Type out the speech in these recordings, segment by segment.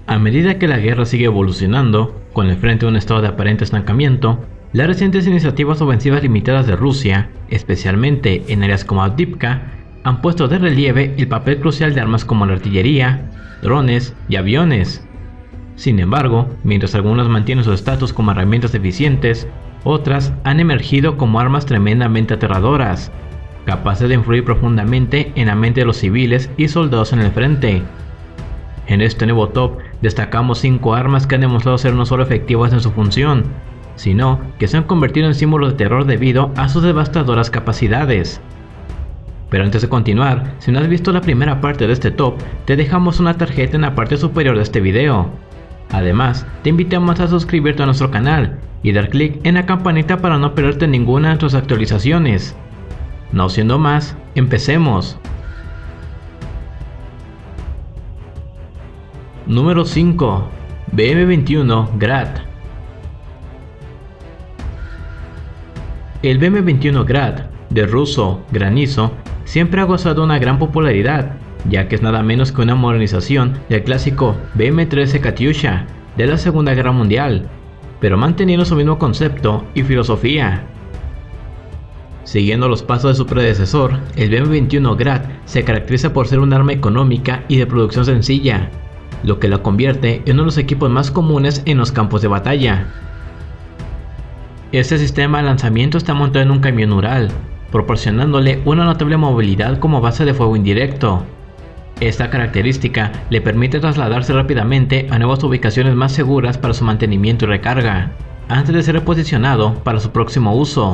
A medida que la guerra sigue evolucionando, con el frente en un estado de aparente estancamiento, las recientes iniciativas ofensivas limitadas de Rusia, especialmente en áreas como Avdiivka, han puesto de relieve el papel crucial de armas como la artillería, drones y aviones. Sin embargo, mientras algunas mantienen su estatus como herramientas eficientes, otras han emergido como armas tremendamente aterradoras, capaces de influir profundamente en la mente de los civiles y soldados en el frente. En este nuevo top destacamos 5 armas que han demostrado ser no solo efectivas en su función, sino que se han convertido en símbolos de terror debido a sus devastadoras capacidades. Pero antes de continuar, si no has visto la primera parte de este top, te dejamos una tarjeta en la parte superior de este video. Además, te invitamos a suscribirte a nuestro canal y dar clic en la campanita para no perderte ninguna de nuestras actualizaciones. No siendo más, empecemos. Número 5. BM-21 Grad. El BM-21 Grad, de ruso Granizo, siempre ha gozado una gran popularidad, ya que es nada menos que una modernización del clásico BM-13 Katyusha de la Segunda Guerra Mundial, pero manteniendo su mismo concepto y filosofía. Siguiendo los pasos de su predecesor, el BM-21 Grad se caracteriza por ser un arma económica y de producción sencilla, lo que la convierte en uno de los equipos más comunes en los campos de batalla. Este sistema de lanzamiento está montado en un camión Ural, proporcionándole una notable movilidad como base de fuego indirecto. Esta característica le permite trasladarse rápidamente a nuevas ubicaciones más seguras para su mantenimiento y recarga, antes de ser reposicionado para su próximo uso.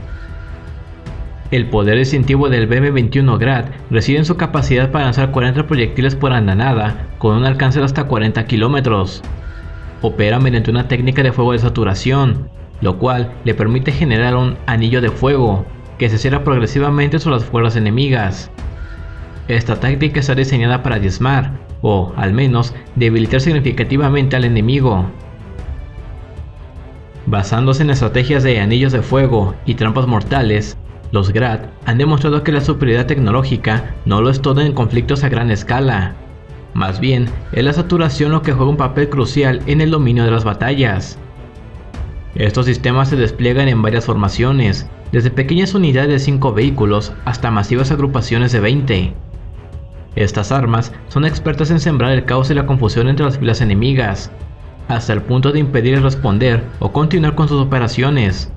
El poder distintivo del BM-21 Grad reside en su capacidad para lanzar 40 proyectiles por andanada con un alcance de hasta 40 kilómetros. Opera mediante una técnica de fuego de saturación, lo cual le permite generar un anillo de fuego que se cierra progresivamente sobre las fuerzas enemigas. Esta táctica está diseñada para diezmar, o al menos debilitar significativamente al enemigo. Basándose en estrategias de anillos de fuego y trampas mortales, los Grad han demostrado que la superioridad tecnológica no lo es todo en conflictos a gran escala. Más bien, es la saturación lo que juega un papel crucial en el dominio de las batallas. Estos sistemas se despliegan en varias formaciones, desde pequeñas unidades de 5 vehículos hasta masivas agrupaciones de 20. Estas armas son expertas en sembrar el caos y la confusión entre las filas enemigas, hasta el punto de impedir responder o continuar con sus operaciones.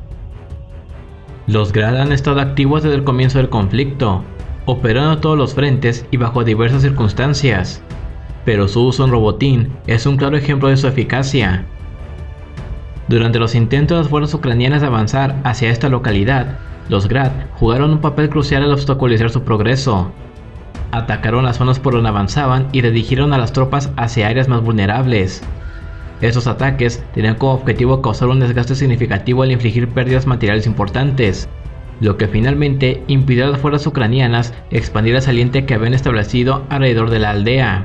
Los Grad han estado activos desde el comienzo del conflicto, operando en todos los frentes y bajo diversas circunstancias, pero su uso en Robotín es un claro ejemplo de su eficacia. Durante los intentos de las fuerzas ucranianas de avanzar hacia esta localidad, los Grad jugaron un papel crucial al obstaculizar su progreso. Atacaron las zonas por donde avanzaban y redirigieron a las tropas hacia áreas más vulnerables. Estos ataques tenían como objetivo causar un desgaste significativo al infligir pérdidas materiales importantes, lo que finalmente impidió a las fuerzas ucranianas expandir el saliente que habían establecido alrededor de la aldea.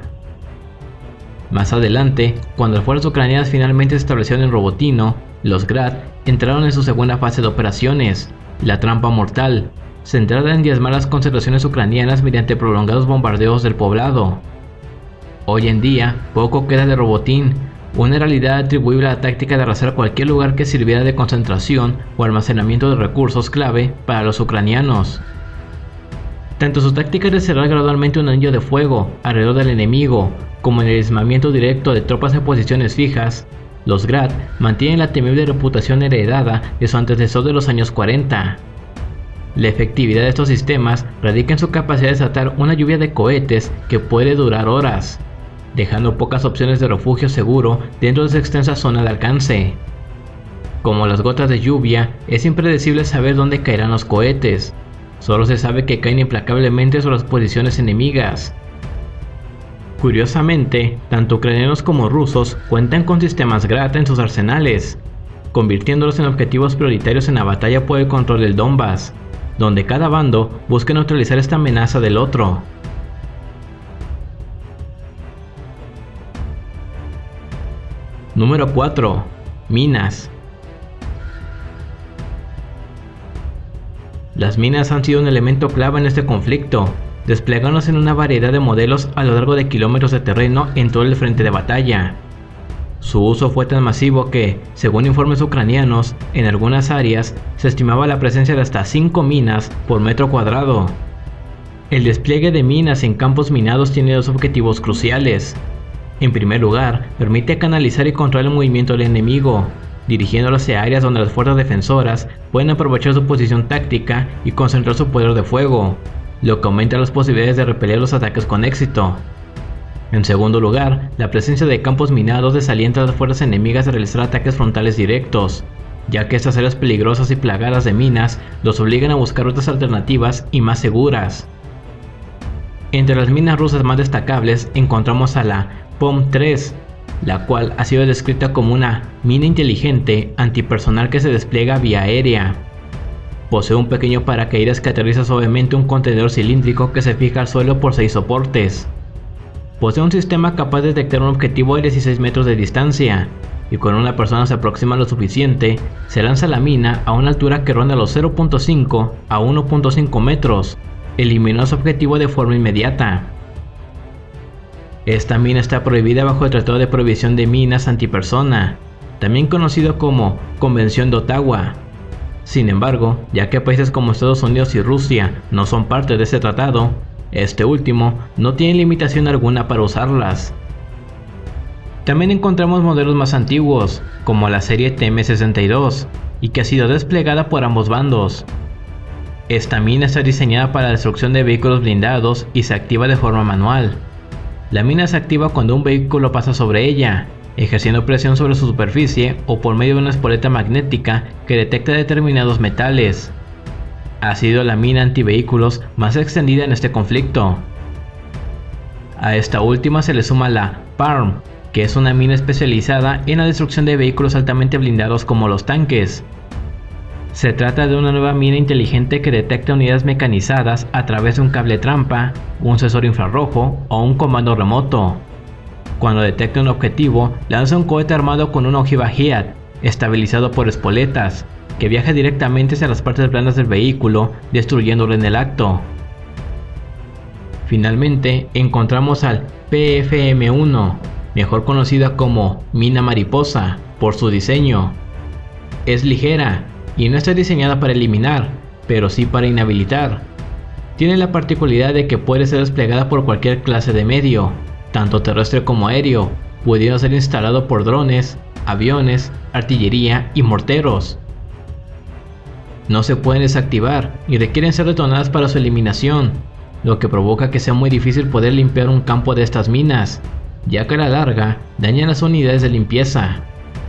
Más adelante, cuando las fuerzas ucranianas finalmente se establecieron en Robotino, los Grad entraron en su segunda fase de operaciones, la trampa mortal, centrada en diezmar las concentraciones ucranianas mediante prolongados bombardeos del poblado. Hoy en día, poco queda de Robotín, una realidad atribuible a la táctica de arrasar cualquier lugar que sirviera de concentración o almacenamiento de recursos clave para los ucranianos. Tanto su táctica de cerrar gradualmente un anillo de fuego alrededor del enemigo, como en el diezmamiento directo de tropas en posiciones fijas, los Grad mantienen la temible reputación heredada de su antecesor de los años 40. La efectividad de estos sistemas radica en su capacidad de desatar una lluvia de cohetes que puede durar horas, dejando pocas opciones de refugio seguro dentro de esa extensa zona de alcance. Como las gotas de lluvia, es impredecible saber dónde caerán los cohetes. Solo se sabe que caen implacablemente sobre las posiciones enemigas. Curiosamente, tanto ucranianos como rusos cuentan con sistemas Grad en sus arsenales, convirtiéndolos en objetivos prioritarios en la batalla por el control del Donbass, donde cada bando busca neutralizar esta amenaza del otro. Número 4. Minas. Las minas han sido un elemento clave en este conflicto, desplegándose en una variedad de modelos a lo largo de kilómetros de terreno en todo el frente de batalla. Su uso fue tan masivo que, según informes ucranianos, en algunas áreas se estimaba la presencia de hasta 5 minas por metro cuadrado. El despliegue de minas en campos minados tiene dos objetivos cruciales. En primer lugar, permite canalizar y controlar el movimiento del enemigo, dirigiéndolo hacia áreas donde las fuerzas defensoras pueden aprovechar su posición táctica y concentrar su poder de fuego, lo que aumenta las posibilidades de repeler los ataques con éxito. En segundo lugar, la presencia de campos minados desalienta a las fuerzas enemigas de realizar ataques frontales directos, ya que estas áreas peligrosas y plagadas de minas los obligan a buscar rutas alternativas y más seguras. Entre las minas rusas más destacables encontramos a la POM-3, la cual ha sido descrita como una mina inteligente antipersonal que se despliega vía aérea. Posee un pequeño paracaídas que aterriza suavemente un contenedor cilíndrico que se fija al suelo por 6 soportes. Posee un sistema capaz de detectar un objetivo a 16 metros de distancia, y cuando una persona se aproxima lo suficiente, se lanza la mina a una altura que ronda los 0.5 a 1.5 metros, eliminando a su objetivo de forma inmediata. Esta mina está prohibida bajo el Tratado de Prohibición de Minas Antipersona, también conocido como Convención de Ottawa. Sin embargo, ya que países como Estados Unidos y Rusia no son parte de este tratado, este último no tiene limitación alguna para usarlas. También encontramos modelos más antiguos, como la serie TM-62, y que ha sido desplegada por ambos bandos. Esta mina está diseñada para la destrucción de vehículos blindados y se activa de forma manual. La mina se activa cuando un vehículo pasa sobre ella, ejerciendo presión sobre su superficie o por medio de una espoleta magnética que detecta determinados metales. Ha sido la mina antivehículos más extendida en este conflicto. A esta última se le suma la PARM, que es una mina especializada en la destrucción de vehículos altamente blindados como los tanques. Se trata de una nueva mina inteligente que detecta unidades mecanizadas a través de un cable trampa, un sensor infrarrojo o un comando remoto. Cuando detecta un objetivo, lanza un cohete armado con una ojiva HIAT, estabilizado por espoletas, que viaja directamente hacia las partes blandas del vehículo, destruyéndolo en el acto. Finalmente, encontramos al PFM-1, mejor conocida como mina mariposa, por su diseño. Es ligera, y no está diseñada para eliminar, pero sí para inhabilitar. Tiene la particularidad de que puede ser desplegada por cualquier clase de medio, tanto terrestre como aéreo, pudiendo ser instalado por drones, aviones, artillería y morteros. No se pueden desactivar y requieren ser detonadas para su eliminación, lo que provoca que sea muy difícil poder limpiar un campo de estas minas, ya que a la larga dañan las unidades de limpieza.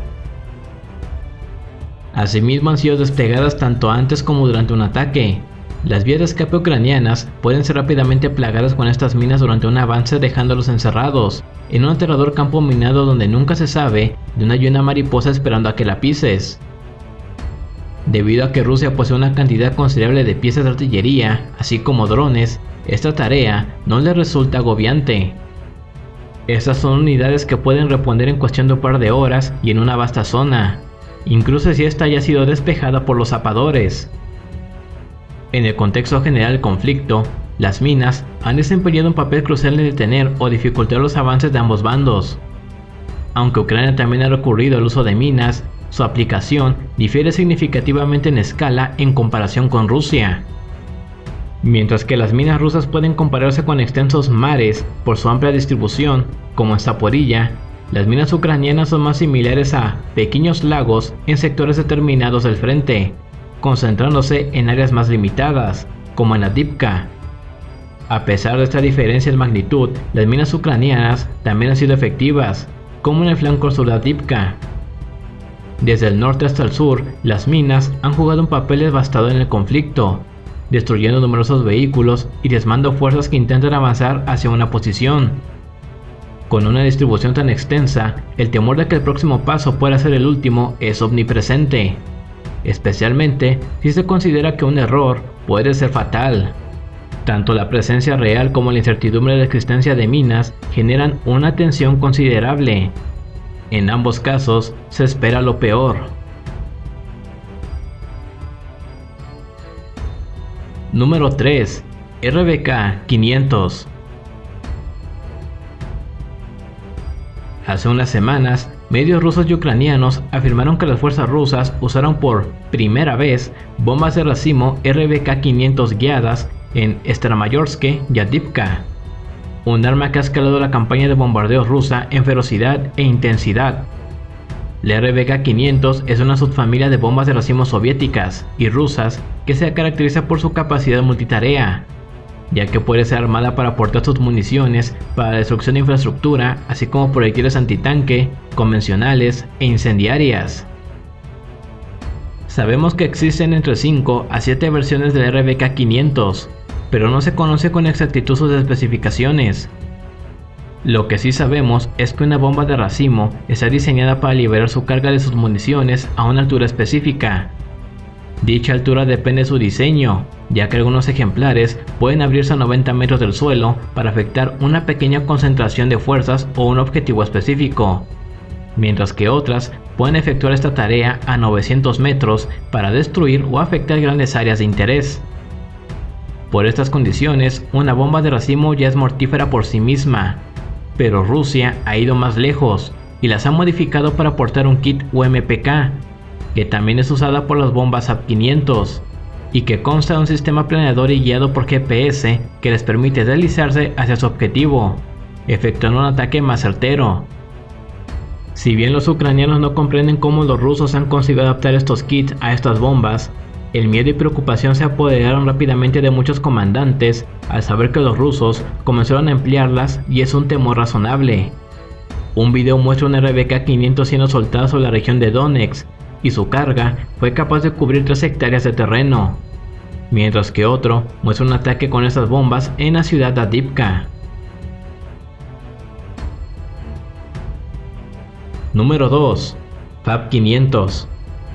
Asimismo han sido desplegadas tanto antes como durante un ataque. Las vías de escape ucranianas pueden ser rápidamente plagadas con estas minas durante un avance, dejándolos encerrados en un aterrador campo minado donde nunca se sabe de una lluvia mariposa esperando a que la pises. Debido a que Rusia posee una cantidad considerable de piezas de artillería, así como drones, esta tarea no le resulta agobiante. Estas son unidades que pueden responder en cuestión de un par de horas y en una vasta zona, incluso si esta haya sido despejada por los zapadores. En el contexto general del conflicto, las minas han desempeñado un papel crucial en detener o dificultar los avances de ambos bandos. Aunque Ucrania también ha recurrido al uso de minas, su aplicación difiere significativamente en escala en comparación con Rusia. Mientras que las minas rusas pueden compararse con extensos mares por su amplia distribución, como en Zaporilla, las minas ucranianas son más similares a pequeños lagos en sectores determinados del frente, concentrándose en áreas más limitadas, como en Avdiivka. A pesar de esta diferencia en magnitud, las minas ucranianas también han sido efectivas, como en el flanco sur de Avdiivka. Desde el norte hasta el sur, las minas han jugado un papel devastador en el conflicto, destruyendo numerosos vehículos y diezmando fuerzas que intentan avanzar hacia una posición. Con una distribución tan extensa, el temor de que el próximo paso pueda ser el último es omnipresente, especialmente si se considera que un error puede ser fatal. Tanto la presencia real como la incertidumbre de la existencia de minas generan una tensión considerable. En ambos casos, se espera lo peor. Número 3. RBK-500. Hace unas semanas, medios rusos y ucranianos afirmaron que las fuerzas rusas usaron por primera vez bombas de racimo RBK-500 guiadas en Stramayorsk y Avdiivka, un arma que ha escalado la campaña de bombardeos rusa en ferocidad e intensidad. La RBK-500 es una subfamilia de bombas de racimo soviéticas y rusas que se caracteriza por su capacidad multitarea, ya que puede ser armada para aportar sus municiones para la destrucción de infraestructura, así como proyectiles antitanque, convencionales e incendiarias. Sabemos que existen entre 5 a 7 versiones de la RBK-500, pero no se conoce con exactitud sus especificaciones. Lo que sí sabemos es que una bomba de racimo está diseñada para liberar su carga de sus municiones a una altura específica. Dicha altura depende de su diseño, ya que algunos ejemplares pueden abrirse a 90 metros del suelo para afectar una pequeña concentración de fuerzas o un objetivo específico, mientras que otras pueden efectuar esta tarea a 900 metros para destruir o afectar grandes áreas de interés. Por estas condiciones, una bomba de racimo ya es mortífera por sí misma, pero Rusia ha ido más lejos y las ha modificado para aportar un kit UMPK, que también es usada por las bombas AP-500 y que consta de un sistema planeador y guiado por GPS que les permite deslizarse hacia su objetivo, efectuando un ataque más certero. Si bien los ucranianos no comprenden cómo los rusos han conseguido adaptar estos kits a estas bombas, el miedo y preocupación se apoderaron rápidamente de muchos comandantes al saber que los rusos comenzaron a emplearlas, y es un temor razonable. Un video muestra una RBK-500 siendo soltada sobre la región de Donetsk, y su carga fue capaz de cubrir 3 hectáreas de terreno, mientras que otro muestra un ataque con estas bombas en la ciudad de Avdiivka. Número 2. FAB-500.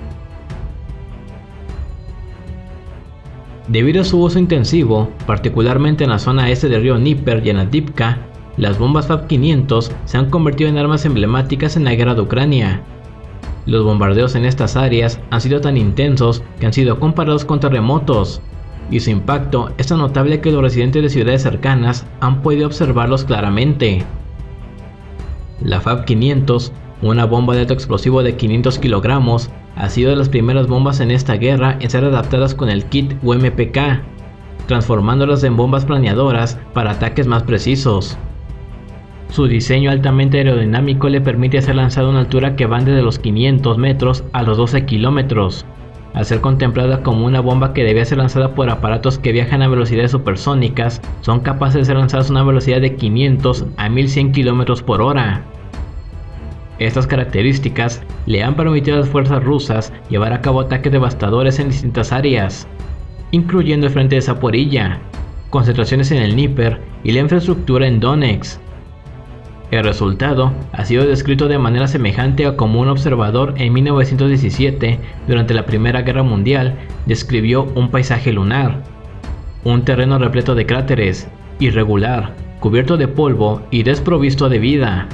Debido a su uso intensivo, particularmente en la zona este del río Dnieper y en Avdiivka, las bombas FAB-500 se han convertido en armas emblemáticas en la guerra de Ucrania. Los bombardeos en estas áreas han sido tan intensos que han sido comparados con terremotos, y su impacto es tan notable que los residentes de ciudades cercanas han podido observarlos claramente. La FAB-500, una bomba de alto explosivo de 500 kilogramos, ha sido de las primeras bombas en esta guerra en ser adaptadas con el kit UMPK, transformándolas en bombas planeadoras para ataques más precisos. Su diseño altamente aerodinámico le permite ser lanzado a una altura que van desde los 500 metros a los 12 kilómetros, al ser contemplada como una bomba que debía ser lanzada por aparatos que viajan a velocidades supersónicas. Son capaces de ser lanzadas a una velocidad de 500 a 1100 kilómetros por hora. Estas características le han permitido a las fuerzas rusas llevar a cabo ataques devastadores en distintas áreas, incluyendo el frente de Zaporilla, concentraciones en el Dnieper y la infraestructura en Donetsk. El resultado ha sido descrito de manera semejante a como un observador en 1917, durante la Primera Guerra Mundial, describió un paisaje lunar: un terreno repleto de cráteres, irregular, cubierto de polvo y desprovisto de vida.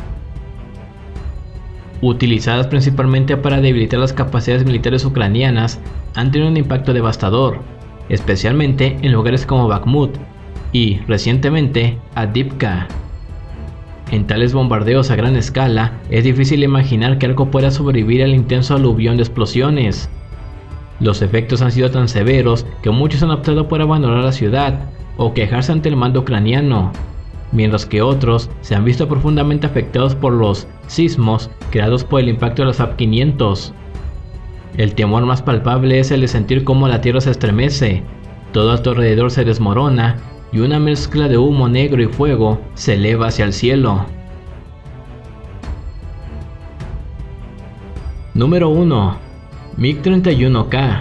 Utilizadas principalmente para debilitar las capacidades militares ucranianas, han tenido un impacto devastador, especialmente en lugares como Bakhmut y, recientemente, Avdiivka. En tales bombardeos a gran escala, es difícil imaginar que algo pueda sobrevivir al intenso aluvión de explosiones. Los efectos han sido tan severos que muchos han optado por abandonar la ciudad o quejarse ante el mando ucraniano, mientras que otros se han visto profundamente afectados por los sismos creados por el impacto de las FAB-500. El temor más palpable es el de sentir cómo la tierra se estremece, todo a tu alrededor se desmorona y una mezcla de humo negro y fuego se eleva hacia el cielo. Número 1. MiG-31K.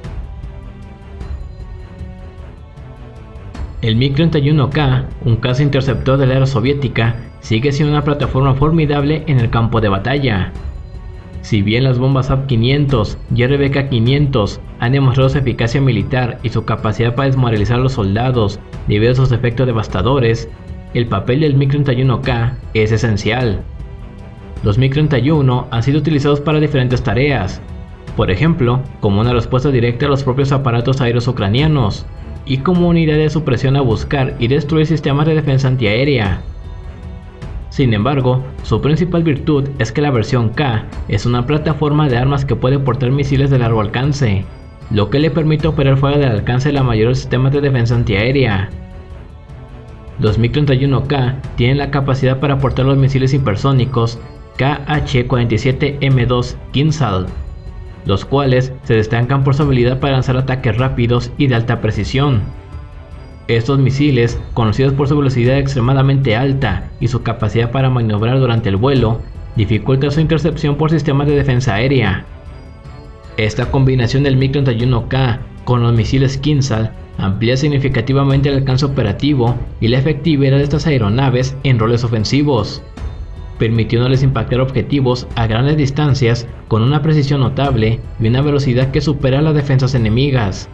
El MiG-31K, un caza interceptor de la era soviética, sigue siendo una plataforma formidable en el campo de batalla. Si bien las bombas FAB-500 y RBK-500 han demostrado su eficacia militar y su capacidad para desmoralizar a los soldados debido a sus efectos devastadores, el papel del MiG-31K es esencial. Los MiG-31 han sido utilizados para diferentes tareas, por ejemplo, como una respuesta directa a los propios aparatos aéreos ucranianos, y como unidad de supresión a buscar y destruir sistemas de defensa antiaérea. Sin embargo, su principal virtud es que la versión K es una plataforma de armas que puede portar misiles de largo alcance, lo que le permite operar fuera del alcance de la mayoría de los sistemas de defensa antiaérea. Los MiG-31K tienen la capacidad para portar los misiles hipersónicos KH-47M2 Kinzhal, los cuales se destacan por su habilidad para lanzar ataques rápidos y de alta precisión. Estos misiles, conocidos por su velocidad extremadamente alta y su capacidad para maniobrar durante el vuelo, dificultan su intercepción por sistemas de defensa aérea. Esta combinación del MiG-31K con los misiles Kinzhal amplía significativamente el alcance operativo y la efectividad de estas aeronaves en roles ofensivos, permitiéndoles impactar objetivos a grandes distancias con una precisión notable y una velocidad que supera las defensas enemigas.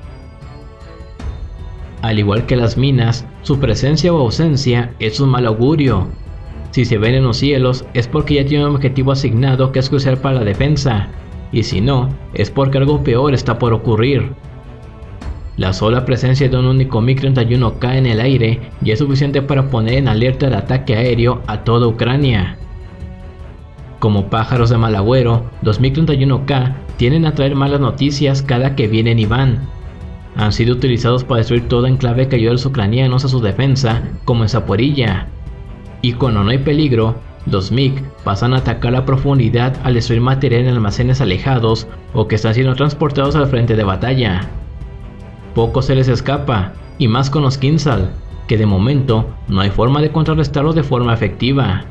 Al igual que las minas, su presencia o ausencia es un mal augurio. Si se ven en los cielos es porque ya tiene un objetivo asignado que es crucial para la defensa, y si no, es porque algo peor está por ocurrir. La sola presencia de un único MiG-31K en el aire ya es suficiente para poner en alerta el ataque aéreo a toda Ucrania. Como pájaros de mal agüero, los MiG-31K tienden a traer malas noticias cada que vienen y van. Han sido utilizados para destruir todo enclave que ayuda a los ucranianos a su defensa, como en Zaporilla. Y cuando no hay peligro, los MiG pasan a atacar a profundidad al destruir material en almacenes alejados o que están siendo transportados al frente de batalla. Poco se les escapa, y más con los Kinzhal, que de momento no hay forma de contrarrestarlos de forma efectiva.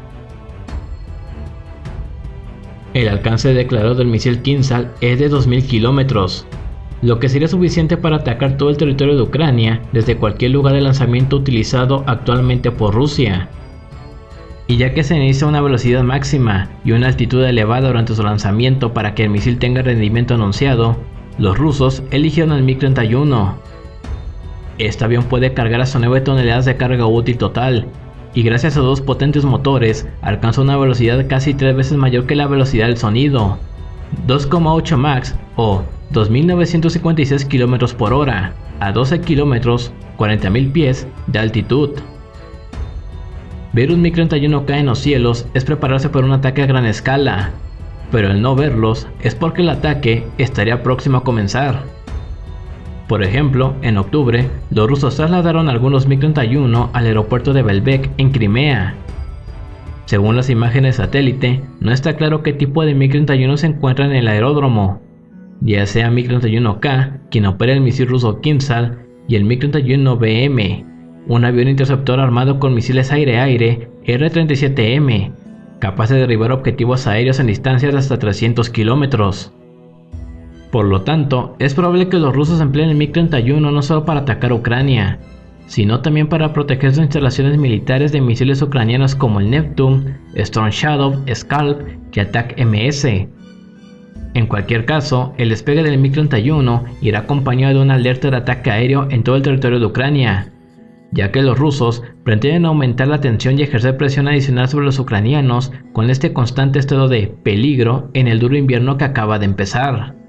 El alcance declarado del misil Kinzhal es de 2000 kilómetros, lo que sería suficiente para atacar todo el territorio de Ucrania desde cualquier lugar de lanzamiento utilizado actualmente por Rusia. Y ya que se necesita una velocidad máxima y una altitud elevada durante su lanzamiento para que el misil tenga el rendimiento anunciado, los rusos eligieron el MiG-31. Este avión puede cargar hasta 9 toneladas de carga útil total, y gracias a dos potentes motores alcanza una velocidad casi 3 veces mayor que la velocidad del sonido, 2,8 Mach o 2.956 km por hora, a 12 km, 40.000 pies de altitud. Ver un MiG-31K en los cielos es prepararse para un ataque a gran escala, pero el no verlos es porque el ataque estaría próximo a comenzar. Por ejemplo, en octubre, los rusos trasladaron algunos MiG-31 al aeropuerto de Belbek en Crimea. Según las imágenes de satélite, no está claro qué tipo de MiG-31 se encuentra en el aeródromo, ya sea MiG-31K, quien opera el misil ruso Kinzhal, y el MiG-31BM, un avión interceptor armado con misiles aire-aire R-37M, capaz de derribar objetivos aéreos en distancias de hasta 300 kilómetros. Por lo tanto, es probable que los rusos empleen el MiG-31 no solo para atacar Ucrania, sino también para proteger sus instalaciones militares de misiles ucranianos como el Neptune, Storm Shadow, Scalp y Attack-MS. En cualquier caso, el despegue del MiG-31 irá acompañado de una alerta de ataque aéreo en todo el territorio de Ucrania, ya que los rusos pretenden aumentar la tensión y ejercer presión adicional sobre los ucranianos con este constante estado de peligro en el duro invierno que acaba de empezar.